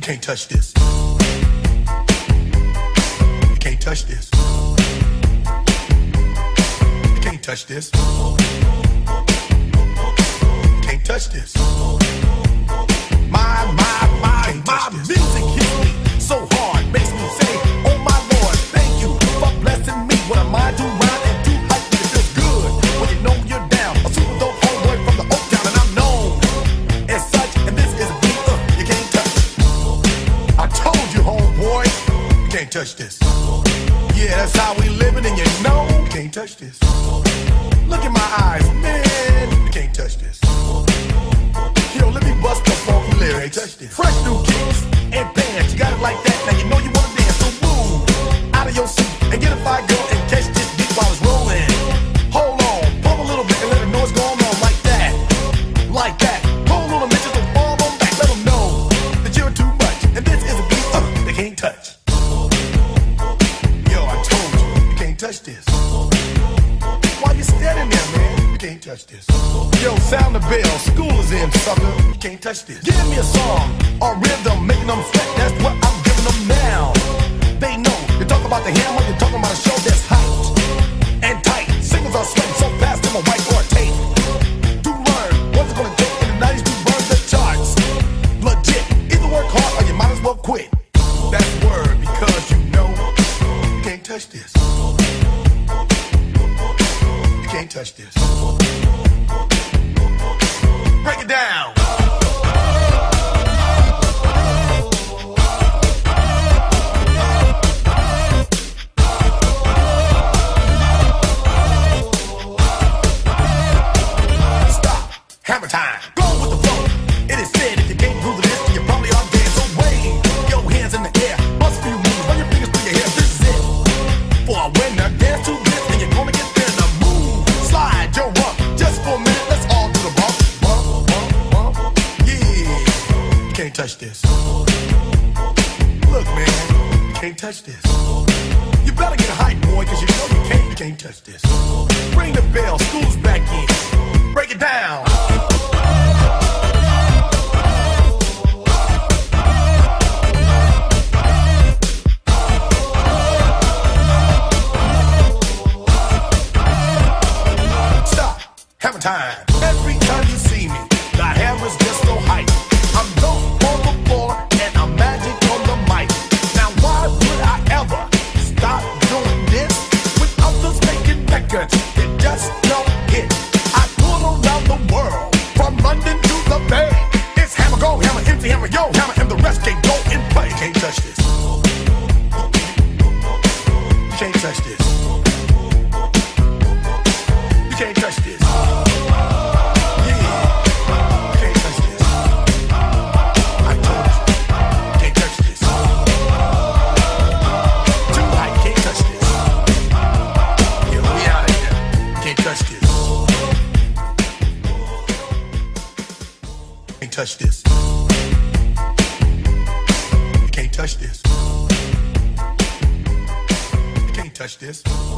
can't touch this. You can't touch this. You can't touch this. You can't touch this. My music hits me so hard, makes me say, oh my Lord, thank you for blessing me. What am I to rhyme and do hype? It feels good when you know you're down. A super dope homeboy from the Oak Town, and I'm known as such. And this is a beat you can't touch. I told you, homeboy, you can't touch this. Yeah, that's how we living, and you know you can't touch this. Look in my eyes, man, you can't touch this. Yo, let me bust the funky lyrics. Fresh new kicks and bands, you got it like that. Now you know you wanna dance, so move out of your seat and get a fire girl and catch this beat while it's rolling. Hold on, pump a little bit and let them know what's going on like that, like that. Hold on a minute, just fall on back, let them know that you're too much. And this is a beat they can't touch. Yo, I told you, you can't touch this. Why you standing there, man? You can't touch this. Yo, sound the bell, school is in, sucker. You can't touch this. Give me a song or rhythm, making them sweat. That's what I'm giving them now. They know. You talk about the hammer, you're talking about a show that's hyped and tight. Singles are sweating so fast in a white or tape. To learn what's it gonna take in the 90s to burn the charts. Legit. Either work hard or you might as well quit. That's word, because you know you can't touch this. You can't touch this. Break it down. Stop. Hammer time. Go with the flow. It is said if you can't groove the list, then you probably are dead. So wave your hands in the air. Bust a few moves. Run your fingers through your hair. This is it. For a winner, dance to this, and you're gonna get there. Now move. Slide your rump. Just for a minute, let's all do the bump. Bump, bump, bump. Yeah. You can't touch this. Look, man. You can't touch this. You better get hype, boy, cause you know you can't touch this. Ring the bell, school's back in. Break it down. Stop. Hammer time. Every time you see me, the hammer's just so hype. I'm dope on the floor and I'm magic on the mic. Now why would I ever stop doing this with others making records? It just don't hit. I tour around the world, from London to the Bay. It's hammer go, hammer empty, hammer yo, hammer, and the rest can go and play. You can't touch this. You can't touch this. You can't touch this. Touch this. You can't touch this. You can't touch this.